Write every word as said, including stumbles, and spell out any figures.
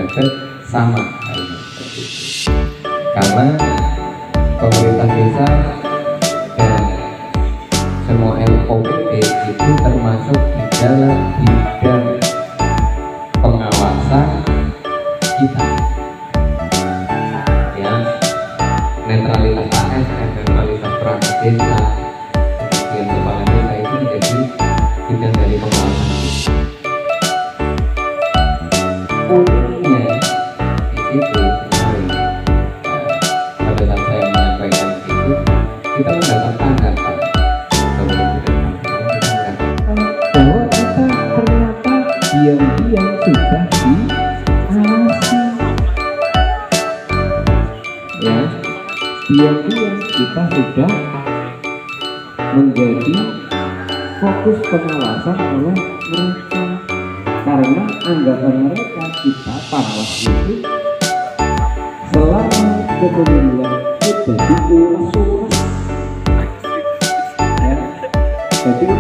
sama karena pemerintah desa dan semua L O P D itu termasuk di dalam bidang pengawasan kita ya, netralitas A S N, netralitas perangkat desa dan kepala desa itu menjadi bidang dari pengawasan kita. Uniknya di situ kemarin pada saat saya menyampaikan itu kita mendapat tanggapan bahwa kita ternyata diam-diam sudah diawasi ya, diam-diam kita sudah menjadi fokus pengawasan oleh mereka karena anggapan mereka kita panwas itu selama kepemiluan itu jadi ulas-ulas ya, jadi